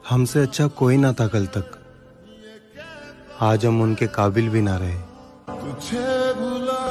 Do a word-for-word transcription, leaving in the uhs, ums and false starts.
हमसे अच्छा कोई ना था कल तक, आज हम उनके काबिल भी ना रहे। तुझे भुला